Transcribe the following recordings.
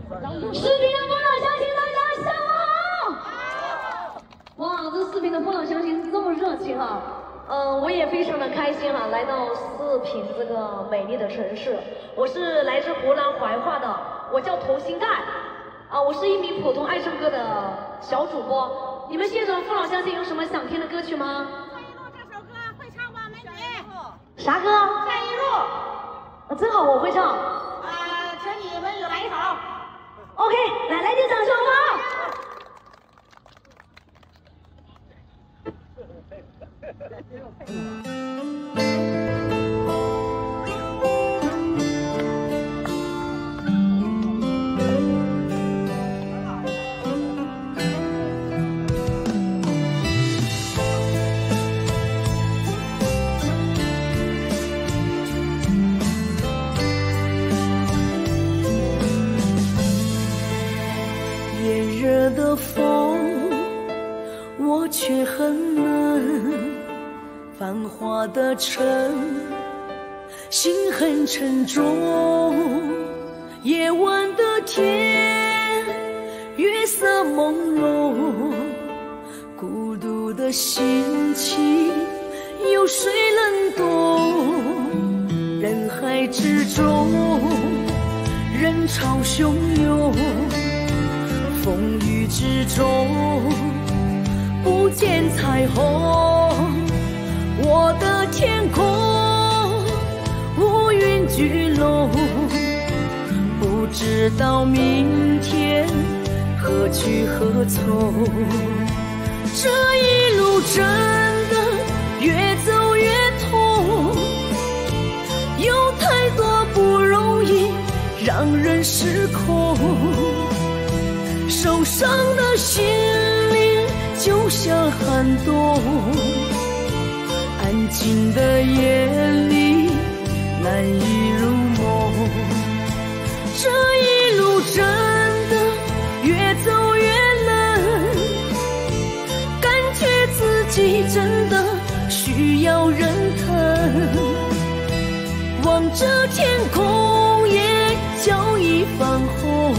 视频的父老乡亲，大家下午好！哇，这视频的父老乡亲这么热情啊！我也非常的开心哈，来到四平这个美丽的城市。我是来自湖南怀化的，我叫佟新盖，我是一名普通爱唱歌的小主播。你们现场父老乡亲有什么想听的歌曲吗？ 陈一路这首歌会唱吗？美女。 啥歌？ 陈一路。 正好我会唱。 请你们来一首。 OK， 来点掌声好不好？ 炎热的风，我却很冷。繁华的城，心很沉重。夜晚的天，月色朦胧，孤独的心情有谁能懂？人海之中，人潮汹涌，风雨之中不见彩虹。我的天空乌云聚拢，不知道明天何去何从。这一路真的越走越痛，有太多不容易让人失控。受伤的心灵就像寒冬，安静的夜里难以入梦。这一路真的越走越冷，感觉自己真的需要人疼。望着天空也早已泛红，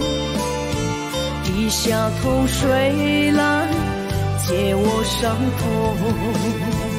低下头睡来解我伤痛。